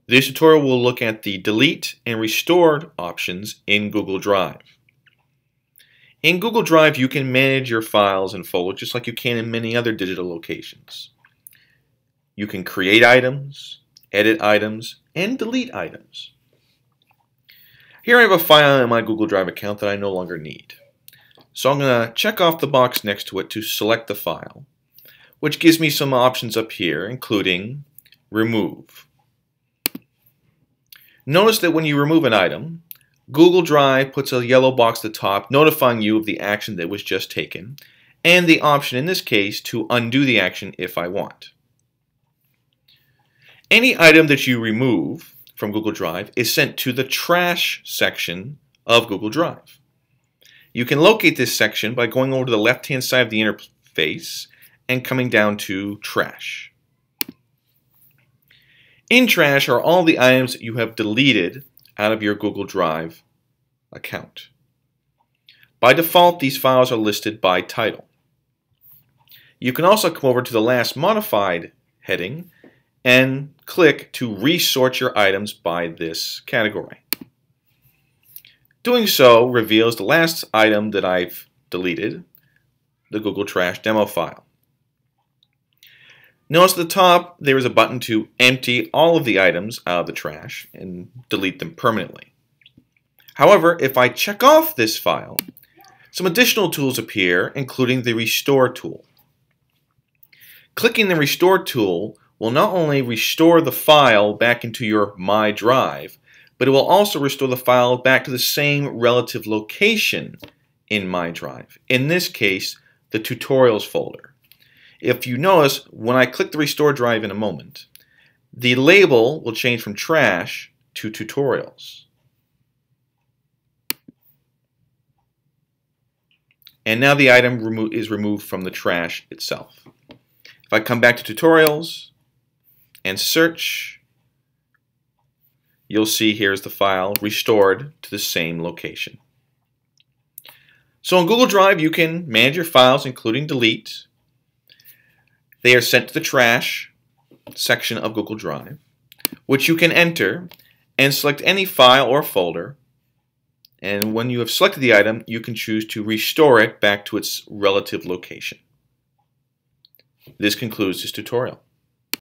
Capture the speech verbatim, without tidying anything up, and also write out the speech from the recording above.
This tutorial will look at the delete and restore options in Google Drive. In Google Drive, you can manage your files and folders just like you can in many other digital locations. You can create items, edit items, and delete items. Here I have a file in my Google Drive account that I no longer need. So I'm going to check off the box next to it to select the file, which gives me some options up here, including remove. Notice that when you remove an item, Google Drive puts a yellow box at the top notifying you of the action that was just taken, and the option in this case to undo the action if I want. Any item that you remove from Google Drive is sent to the trash section of Google Drive. You can locate this section by going over to the left-hand side of the interface and coming down to trash. In trash are all the items that you have deleted out of your Google Drive account. By default, these files are listed by title. You can also come over to the last modified heading and click to resort your items by this category. Doing so reveals the last item that I've deleted, the Google Trash demo file. Notice at the top there is a button to empty all of the items out of the trash and delete them permanently. However, if I check off this file, some additional tools appear, including the Restore tool. Clicking the Restore tool will not only restore the file back into your My Drive, but it will also restore the file back to the same relative location in My Drive. In this case, the Tutorials folder. If you notice, when I click the Restore Drive in a moment, the label will change from Trash to Tutorials. And now the item remo- is removed from the trash itself. If I come back to Tutorials and search, you'll see here's the file restored to the same location. So in Google Drive, you can manage your files, including delete. They are sent to the trash section of Google Drive, which you can enter and select any file or folder. And when you have selected the item, you can choose to restore it back to its relative location. This concludes this tutorial.